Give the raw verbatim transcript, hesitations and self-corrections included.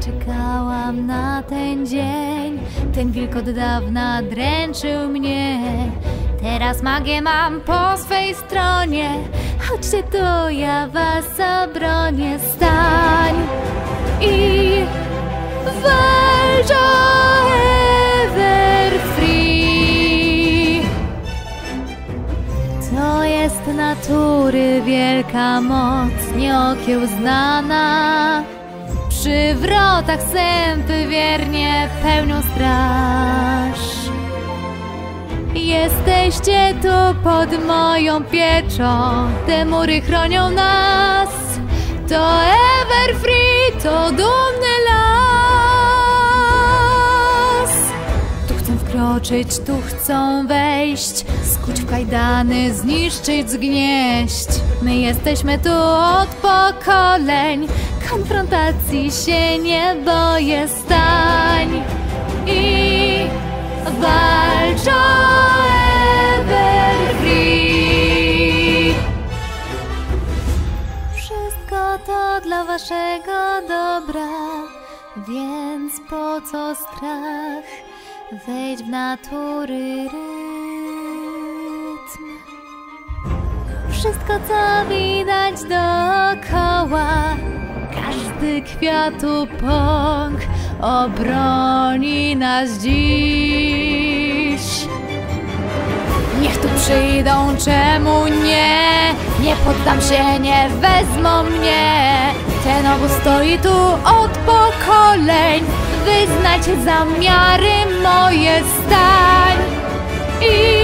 Czekałam na ten dzień, ten wilk od dawna dręczył mnie. Teraz magię mam po swej stronie. Chodźcie tu, ja was obronię. Stań i walcz o Everfree. To jest natury wielka moc, nieokiełznana. Przy wrotach sępy wiernie pełnią straż. Jesteście tu pod moją pieczą, te mury chronią nas. To Everfree, to dumny las. Tu chcą wkroczyć, tu chcą wejść, skuć w kajdany, zniszczyć, zgnieść. My jesteśmy tu od pokoleń, konfrontacji się nie boję. Stań i walcz o Everfree. Wszystko to dla waszego dobra, więc po co strach? Wejdź w natury rytm. Wszystko co widać dookoła, każdy kwiatu pąk obroni nas dziś. Niech tu przyjdą, czemu nie? Nie poddam się, nie wezmą mnie. Ten obóz stoi tu od pokoleń, wyznać zamiary moje. Stań i